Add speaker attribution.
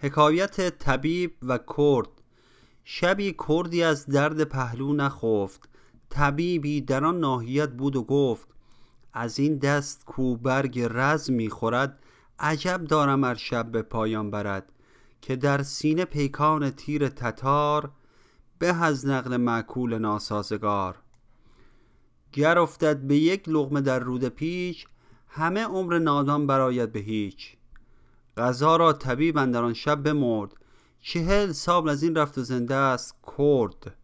Speaker 1: حکایت طبیب و کرد. شبی کردی از درد پهلو نخفت. طبیبی در آن ناحیت بود و گفت: از این دست کو برگ رز میخورد، عجب دارم ار شب به پایان برد. که در سینه پیکان تیر تتار، به از نقل معکول ناسازگار. گر افتد به یک لقمه در رود پیچ، همه عمر نادان برآید به هیچ. قضا را طبیب اندر آن شب بمرد، 40 سال از این رفت و زنده است کرد.